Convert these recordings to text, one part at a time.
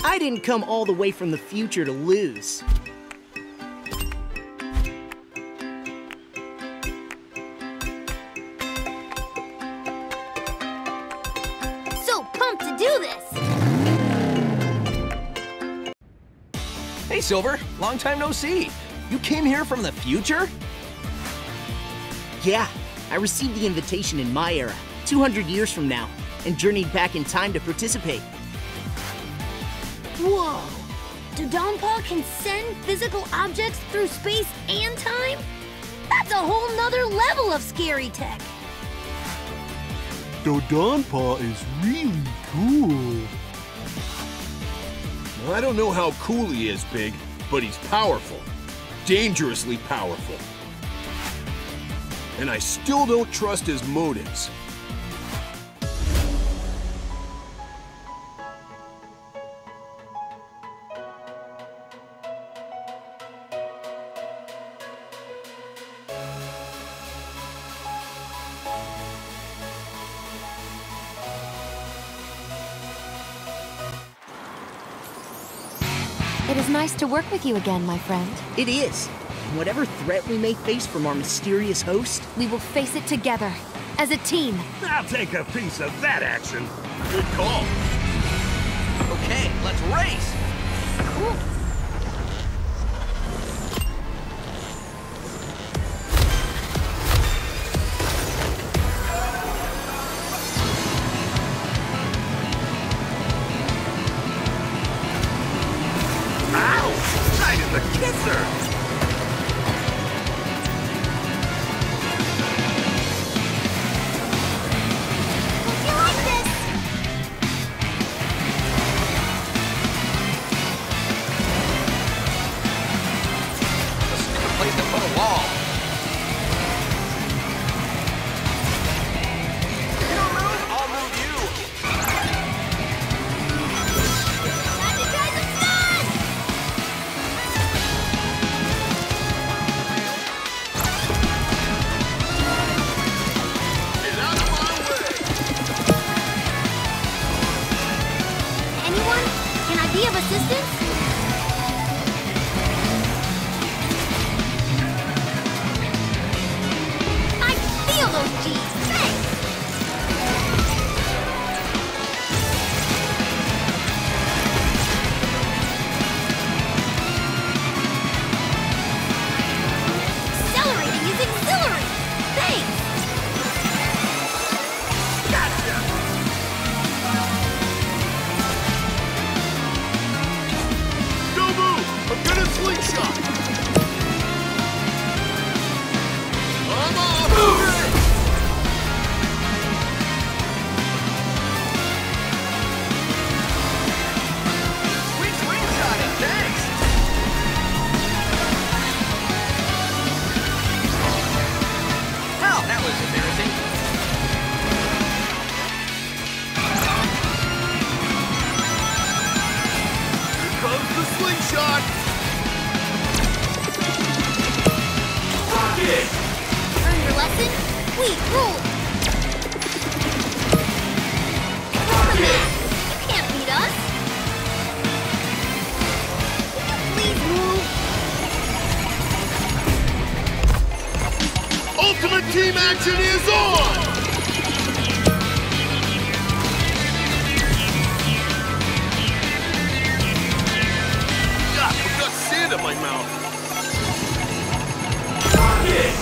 I didn't come all the way from the future to lose. So pumped to do this! Hey, Silver. Long time no see. You came here from the future? Yeah, I received the invitation in my era, 200 years from now, and journeyed back in time to participate. Whoa! Dodonpaw can send physical objects through space and time? That's a whole nother level of scary tech! Dodonpaw is really cool. I don't know how cool he is, Big, but he's powerful. Dangerously powerful. And I still don't trust his motives. It is nice to work with you again, my friend. It is. And whatever threat we may face from our mysterious host, We will face it together, as a team. I'll take a piece of that action. Good call. Okay, let's race. Cool. Ow! Right in the kisser! Hope you like this! A stupid place to put a wall. You don't move, I'll move you. Time to try the stun! Get out of my way! Anyone? Can I be of assistance? I feel those G's! Thanks! Accelerating is exhilarating! Thanks! Gotcha! Don't move! I'm gonna slingshot! I'm off! Sweet slingshotting, thanks. Well, that was embarrassing. Here comes the slingshot! Rocket! Learn your lesson? We rule! Rocket! You can't beat us! Will you please move? Ultimate team action is on! God, I've got sand in my mouth. Rocket!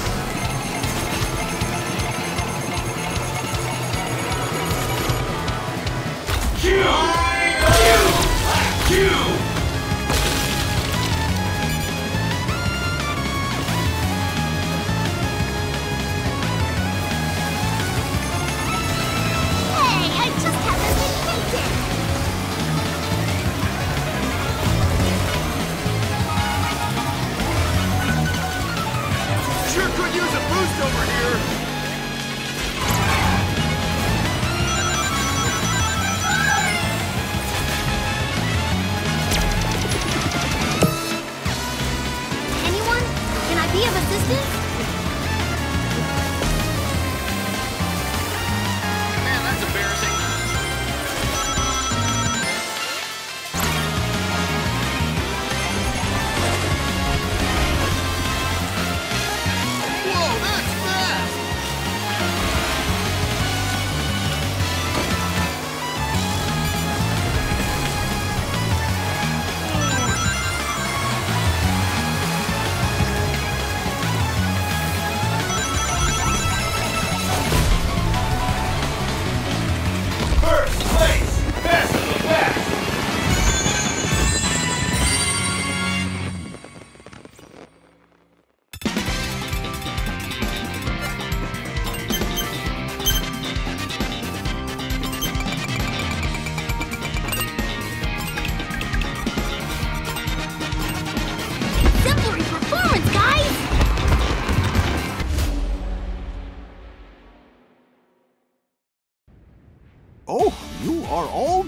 Hey, I just haven't been painted! Sure could use a boost over here. Anyone? Can I be of assistance? Man, that's embarrassing.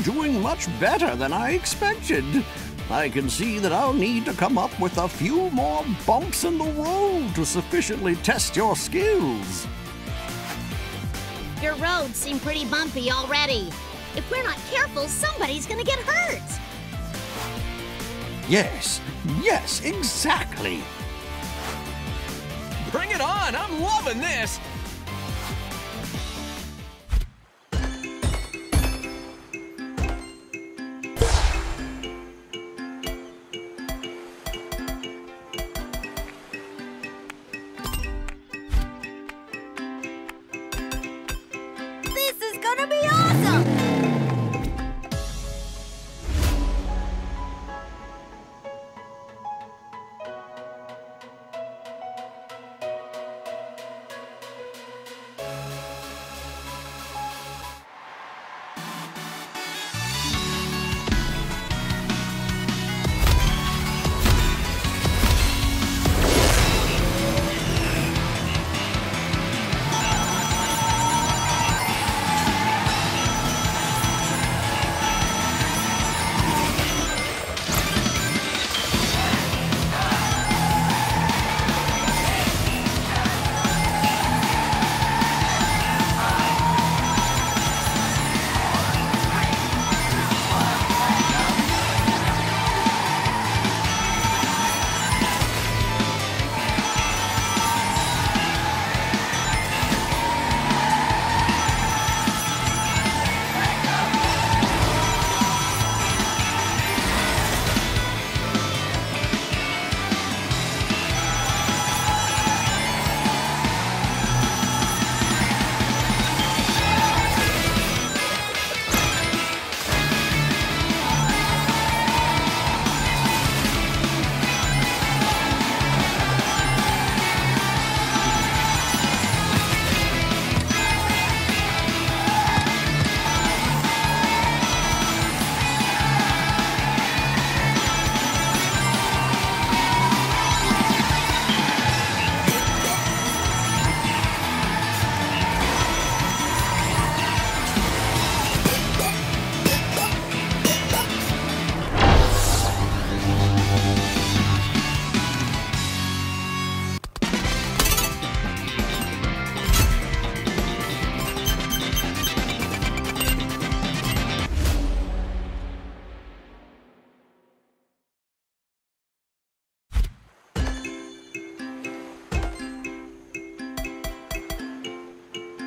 doing much better than I expected. I can see that I'll need to come up with a few more bumps in the road to sufficiently test your skills. Your roads seem pretty bumpy already. If we're not careful, somebody's gonna get hurt. Yes, exactly. Bring it on! I'm loving this! This is gonna be awesome!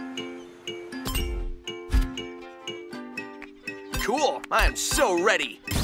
Cool, I'm so ready.